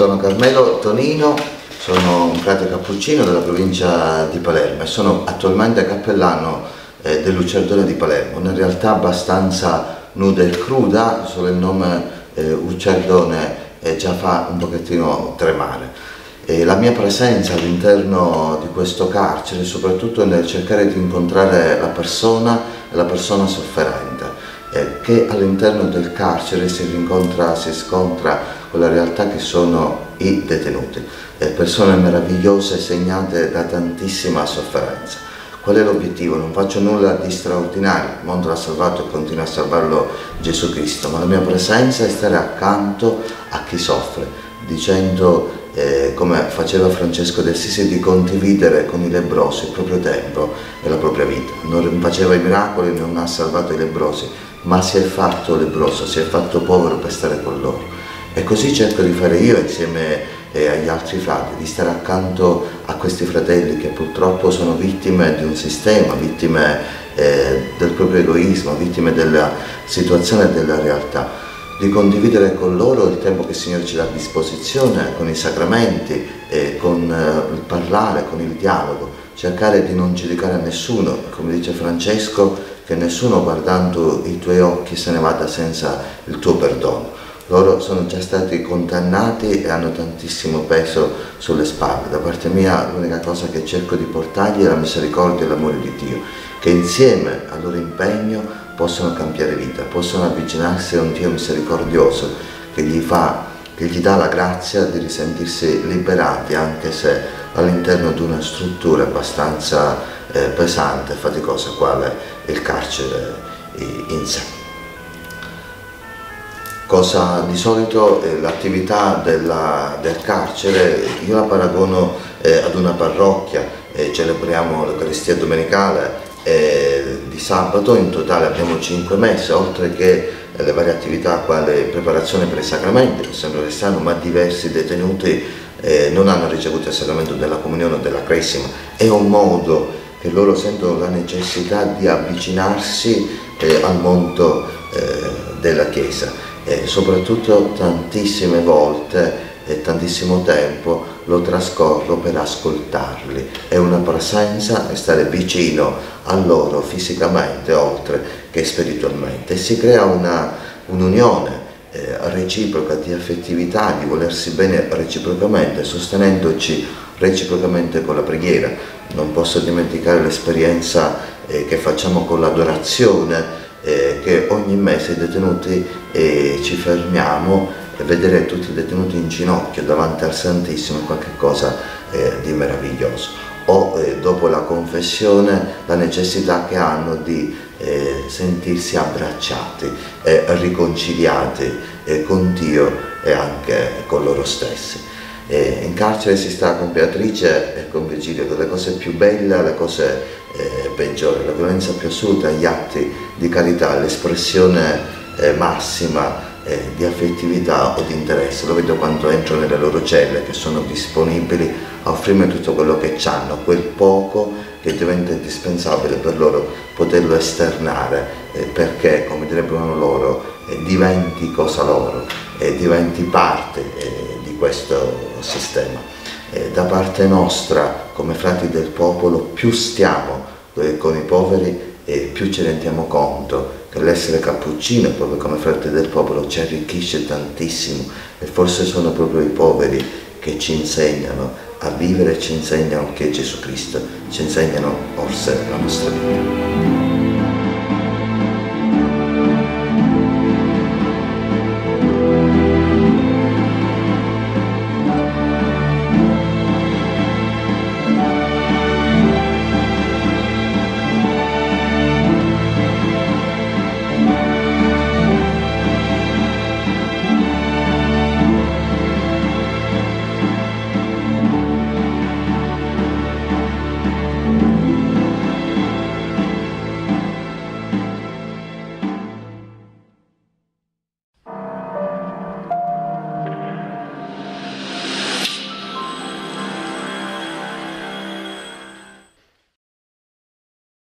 Sono Carmelo Tonino, sono un frate cappuccino della provincia di Palermo e sono attualmente cappellano dell'Uccerdone di Palermo, una realtà abbastanza nuda e cruda, solo il nome Uccerdone già fa un pochettino tremare. La mia presenza all'interno di questo carcere, soprattutto nel cercare di incontrare la persona sofferente, che all'interno del carcere si scontra con la realtà che sono i detenuti, persone meravigliose segnate da tantissima sofferenza. Qual è l'obiettivo? Non faccio nulla di straordinario, il mondo l'ha salvato e continua a salvarlo Gesù Cristo, ma la mia presenza è stare accanto a chi soffre, dicendo come faceva Francesco d'Assisi, di condividere con i lebbrosi il proprio tempo e la propria vita. Non faceva i miracoli, non ha salvato i lebbrosi, ma si è fatto lebbroso, si è fatto povero per stare con loro. E così cerco di fare io insieme agli altri frati, di stare accanto a questi fratelli che purtroppo sono vittime di un sistema, vittime del proprio egoismo, vittime della situazione e della realtà, di condividere con loro il tempo che il Signore ci dà a disposizione, con i sacramenti, con il parlare, con il dialogo, cercare di non giudicare nessuno, come dice Francesco, che nessuno guardando i tuoi occhi se ne vada senza il tuo perdono. Loro sono già stati condannati e hanno tantissimo peso sulle spalle. Da parte mia l'unica cosa che cerco di portargli è la misericordia e l'amore di Dio, che insieme al loro impegno possono cambiare vita, possono avvicinarsi a un Dio misericordioso che gli dà la grazia di risentirsi liberati, anche se all'interno di una struttura abbastanza pesante e faticosa quale il carcere in sé. Di solito l'attività del carcere io la paragono ad una parrocchia, celebriamo l'Eucaristia domenicale di sabato, in totale abbiamo 5 messe, oltre che le varie attività quale preparazione per i sacramenti, che sembra restano, ma diversi detenuti non hanno ricevuto il sacramento della comunione o della cresima. È un modo che loro sentono la necessità di avvicinarsi al mondo della Chiesa. E soprattutto tantissime volte e tantissimo tempo lo trascorro per ascoltarli. È una presenza e stare vicino a loro fisicamente oltre che spiritualmente, e si crea un'unione reciproca di affettività, di volersi bene reciprocamente, sostenendoci reciprocamente con la preghiera. Non posso dimenticare l'esperienza che facciamo con l'adorazione, che ogni mese i detenuti ci fermiamo e vedere tutti i detenuti in ginocchio davanti al Santissimo è qualcosa di meraviglioso. O dopo la confessione la necessità che hanno di sentirsi abbracciati e riconciliati con Dio e anche con loro stessi. In carcere si sta con Beatrice e con Virgilio delle cose più belle alle cose peggiori, la violenza più assoluta, gli atti di carità, l'espressione massima di affettività o di interesse. Lo vedo quando entro nelle loro celle, che sono disponibili a offrirmi tutto quello che hanno, quel poco che diventa indispensabile per loro poterlo esternare, perché, come direbbero loro, diventi cosa loro, diventi parte di questo sistema. Da parte nostra, come frati del popolo, più stiamo con i poveri e più ci rendiamo conto che l'essere cappuccino, proprio come frati del popolo, ci arricchisce tantissimo, e forse sono proprio i poveri che ci insegnano a vivere, ci insegnano che Gesù Cristo, ci insegnano forse la nostra vita.